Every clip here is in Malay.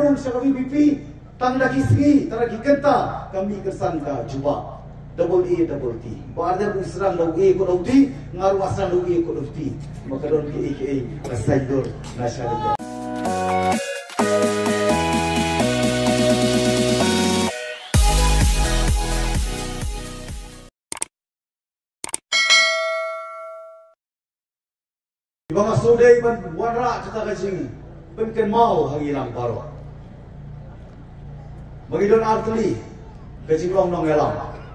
room sa VVP tang daki segi taraki kenta kami kesan ka juba double E double T barda bu serang dau E ko dau T ngaru asang dau E ko dau T maka don ki AKA Rasaidor Nasyadul. Ibang asudai ban wanra kata kajing penken mau hangilang paro. Bagi don artli kajing long nong elam.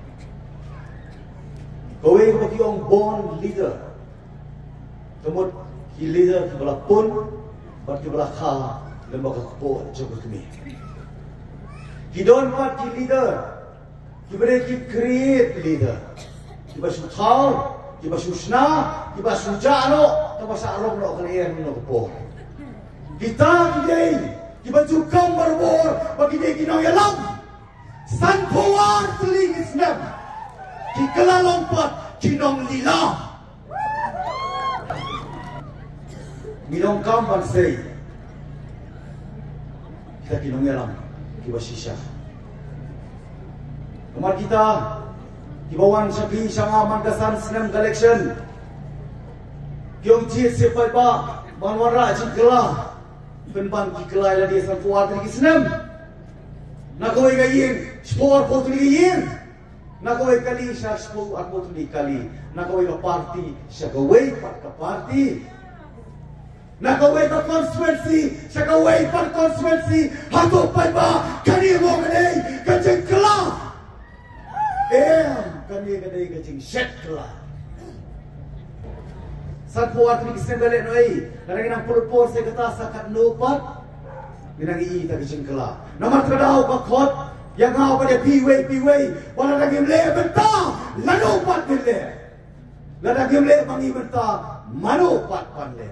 Kowe bagi ong born leader. Temut ki leader ki bala pun bagi bala kha lembaga kepo jogo kami. Ki don pat ki leader. Ki bere ki create leader. Ki basu thau, ki basu sna, ki basu jaro. Masa arong lo kalian no po. Kita today, kita jukam berbor bagi dia kinong yalam. San puar teling Islam. Kikala lompat kinong lila. Minong kampan say. Kita kinong yalam, kita sisa. Kemar kita, kibawan sabi sama mandasan Islam collection. Yung jit sipai ba manwara jikla penban jikla la dia san puat ni kisnam nakoi gayin sport pot ni gayin nakoi kali sa sport pot ni kali nakoi ka party sa kawai pat ka party nakoi ka constituency sa kawai pat constituency hato pai ba kani mo ngai ka jikla kani kadai ka jing setla San puat ni kisah balik noi, nanti nang pulpur saya kata sakat nupat, minang i tak jengkela. Nama terdau kakot yang ngau pada piway, wala lagi mele benta, lalu pat mele, lagi mele mangi benta, manu pat panle.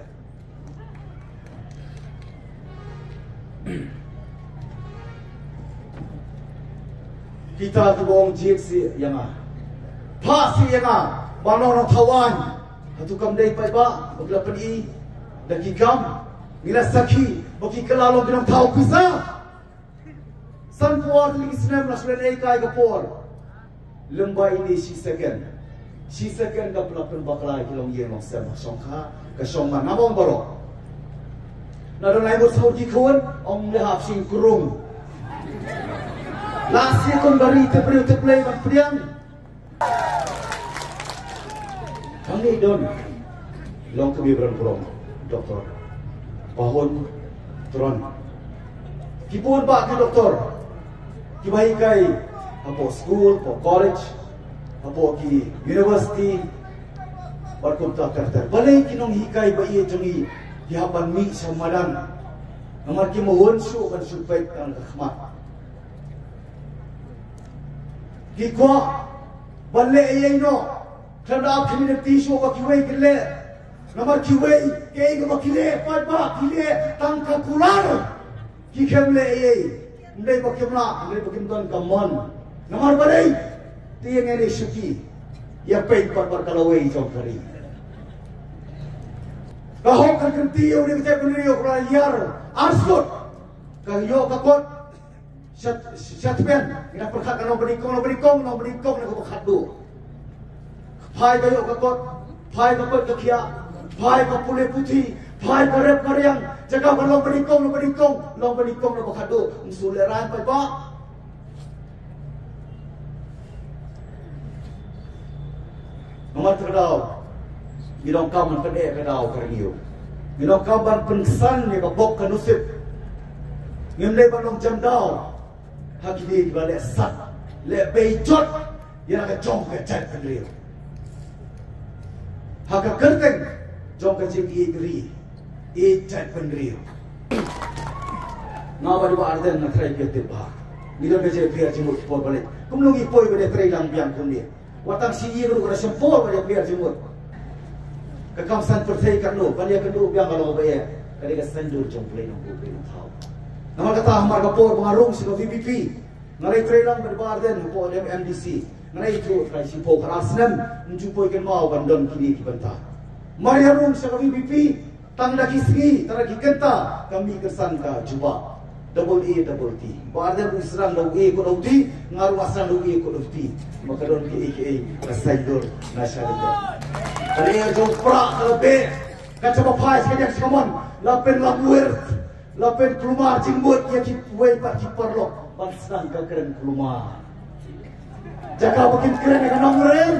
Kita tu bong jik si yang pasi yang balong tawan. Hatu kam day pa ba bagla pani dagi kam nila sakhi baki kalalo binong tao kusa san puar li islam national ay kai kapor lamba ini si second ka pelapan bakla kilong yen long sem songkha ka songma namong baro na don lai mo saudi khon ong le hap sing kurung last year kon bari te play man priang kami don long kebibaran kurang doktor pahon tron kipun ba ke doktor kibai kai apo school po college apo ki university barkom ta karter balai kinong hikai ba iye jongi hihapan mi sa madan namar ki mohon su kan supay kan khmat ki kwa balai iye no Kerana community show bakiway kile, namar kiway kaya bakile, pa kile tangka pular, kikemle ye, ndai bakimla, ndai bakimton kamon, namar balai, tiang ini suki, ya pay par kalaway jom kari. Kahok kerti yo ni kita beli yo yar, arsut, kahyo kakot, syatpen, kita perkat kalau berikong, nak berkhadu. Phai kayo kakot, phai kakot kakia, phai kapule puti, phai karep karyang, jaga long berikong, long berikong na bakado, suleran pa ba? Nomor terdau, gidong kaman pede kedau karniyo, gidong kaman pensan ni babok kanusip, ngimle balong jamdau, hakili dibalik sat, le bejot, yang akan jom kecet kanriyo. Haka kerteng jom kecing igri cat pendrio ngawa di arden na try kete ba nilo beje pia jimut por balik kumlungi poi bade try lang biang kumni watang si igru kora sempor bade pia jimut kekamsan pertai kanu bania kedu biang kalau baye kali ka sandur jom play nang bubi nang tau nama kata hamar kapor pengarung si VPP ngalai try lang bade arden po MDC Nanti itu try si po karasnem menjumpai kan mau bandon kini kibanta. Mari harum sa VPP tang daki segi taraki kenta kami kesan ka juba double A double T. Badan Israel double A ko double T, ngaru asal double A ko double T. Maka don AKA Sayur Nasyarakat. Kali jom pra kalbe, kan coba pai sekejap sekaman, lapen lamuir, lapen kelumar jimbut ya ki wei pak ki perlok, bansan ka keren kelumar. Jaga makin keren dengan nomorem.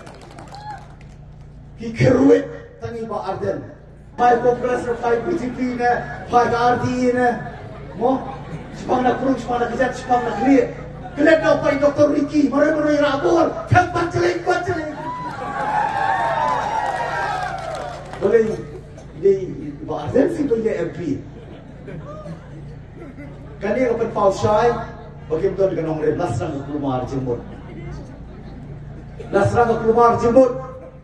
Ki keruit tangi ba Arden. Pai Kongres pai BJP ne, pai RD ne. Mo, sepang nak kurung, sepang nak kejat, sepang nak kelir. Kelir nak pai Dr. Ricky, mari-mari rabur, tempat celing. Boleh di Arden sih tu dia MP. Kan dia kapan pau syai, bagaimana dengan nomorem lasrang kelumar jembut. Lasrang kelumar jembut.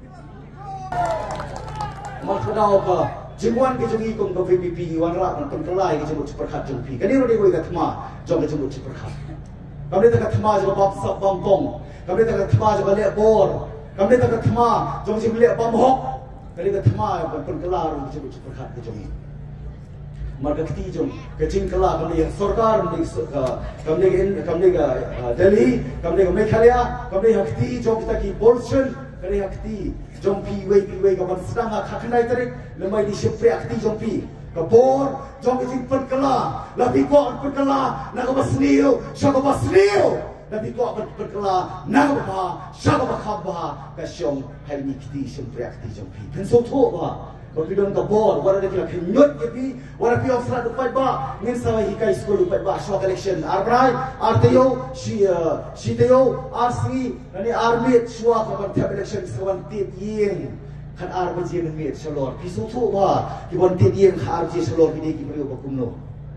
Maksudnya apa? Jemuan ke jungi kong ke VPP wan rak man penkelai ke jembut seperkat jengpi. Kan dia orang dia thema jong ke jembut seperkat. Kami tak thema jong bab sab bampong. Kami tak thema jong lek bor. Kami tak thema jong jing lek bam hok. Kami tak thema penkelai ke jembut seperkat ke jungi. Marga keti jong ke jing kala kami sarkar kami ke Delhi, kami ke Meghalaya, kami hakti jong kita ki Bolshan, kami hakti jom piwai kawan sedang kakenai tarik lemai di sepre akti jom pi kabor jom jing perkela labi ko perkela nak basniu syaka basniu labi ko perkela nak ba syaka bakaba kasyong hai ni kiti sepre akti jom pi penso tho ba bagi don kabor wala de kila kenyot ke pi wala pi ofsra dupai ba ngin sawa hikai school dupai ba shock election arbrai arteo shi teo arsi nani armit shwa kawan tab election kawan tit yeng kan arbaji ngemit shalor pisu thu ba kawan tit yeng arbaji shalor bini ki mrio bakumno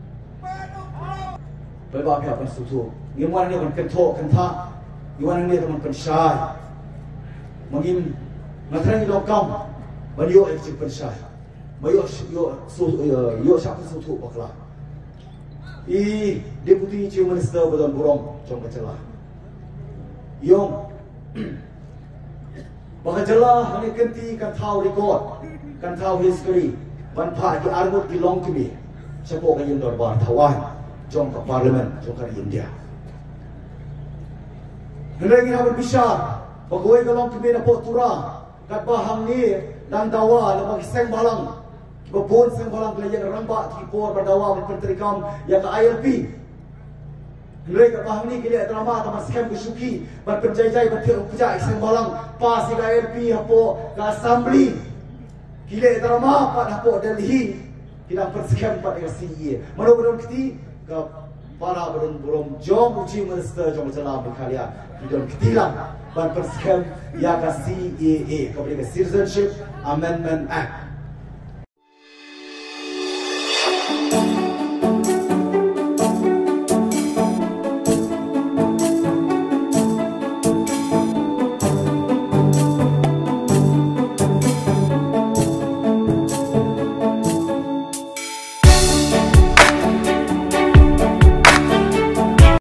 bai ba pya pan su thu ngimwan ni ban kan tho kan tha ngimwan ni teman kan syai mangim ngatrang lokam Mayo ekcik pensai, mayo siapa suatu bakla. Deputy Chief Minister Badan Burong jom kecelah. Yong, bakajelah ni kenti kan tahu record, kan tahu history, ban pak di armut belong to me. Siapa kan yang dorbar Tawan, jom ke Parlimen, jom ke India. Hendak ingin habis besar, bagoi belong to me na potura, kat bahang ni. Dan dawa lepas seng balang, kebun seng balang kelayan rambak kipor berdawa berpenterikam yang ke ILP. Mereka paham ni kira drama tamat scam kesuki berpenjajai bertiru pejak seng balang pas ke ILP hapo ke assembly. Kira drama pada hapo Delhi kita perscam pada CE. Mana-mana kiti ke para burung jom uji minister jom jalan berkarya hidung ketilang ban perscam ya ke CAA kepada Citizenship Amendment Act